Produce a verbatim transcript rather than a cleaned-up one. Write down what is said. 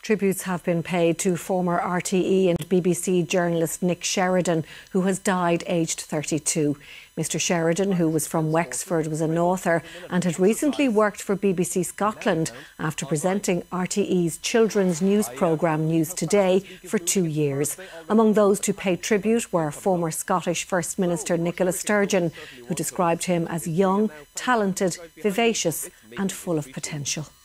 Tributes have been paid to former R T É and B B C journalist Nick Sheridan, who has died aged thirty-two. Mister Sheridan, who was from Wexford, was an author and had recently worked for B B C Scotland after presenting R T É's children's news programme News Today for two years. Among those to pay tribute were former Scottish First Minister Nicola Sturgeon, who described him as young, talented, vivacious and full of potential.